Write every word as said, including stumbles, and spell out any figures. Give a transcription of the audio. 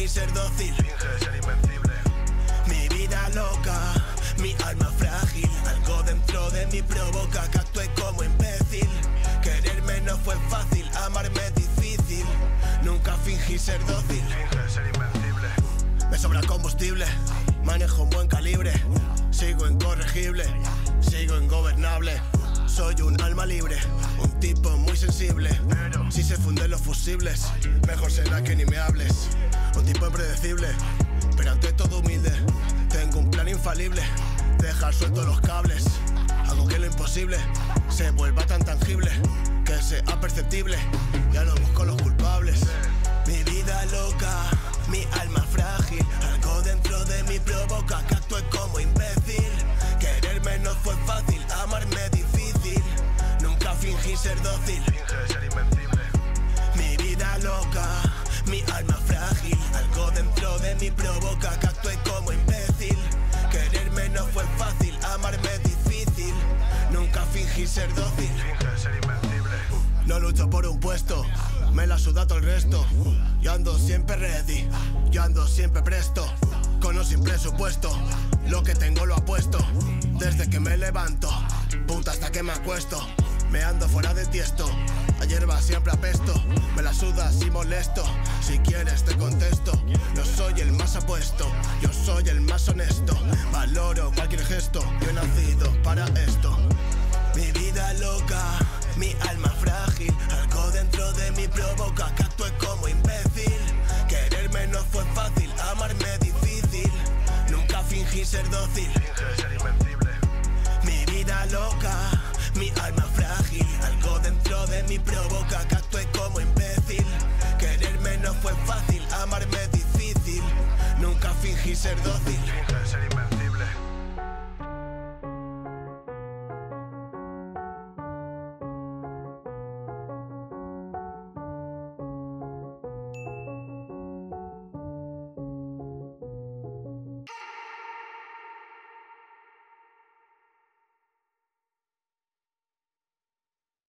fingí ser dócil. Finge ser invencible. Mi vida loca, mi alma frágil. Algo dentro de mí provoca que actúe como imbécil. Quererme no fue fácil, amarme difícil. Nunca fingí ser dócil. Finge ser invencible. Me sobra combustible, manejo un buen calibre. Sigo incorregible, sigo ingobernable. Soy un alma libre, un tipo muy sensible. Si se funden los fusibles, mejor será que ni me hables. Un tipo impredecible, pero ante todo humilde. Tengo un plan infalible, dejar sueltos los cables. Hago que lo imposible se vuelva tan tangible, que sea perceptible. Ya no busco los culpables. Mi vida loca, mi alma frágil. Algo dentro de mí provoca que actúe como imbécil. Quererme no fue fácil, amarme difícil. Nunca fingí ser dócil. Finge ser invencible. Mi vida loca, mi alma frágil. Algo dentro de mí provoca que actúe como imbécil. Quererme no fue fácil, amarme difícil. Nunca fingí ser dócil. Finge ser invencible. No lucho por un puesto, me la suda todo el resto. Yo ando siempre ready, yo ando siempre presto. Con o sin presupuesto, lo que tengo lo apuesto. Desde que me levanto, puta hasta que me acuesto. Me ando fuera de tiesto, a hierba siempre apesto. Me la suda si molesto, si quieres te contesto. No soy el más apuesto, yo soy el más honesto. Valoro cualquier gesto, yo he nacido para esto. Mi vida loca, mi alma frágil. Algo dentro de mí provoca que actúe como imbécil. Quererme no fue fácil, amarme difícil. Nunca fingí ser dócil. Finge ser invencible. Mi vida loca, mi alma frágil. Algo dentro de mí provoca que actúe como imbécil. Quererme no fue fácil, amarme difícil. Nunca fingí ser dócil. Finge ser invencible.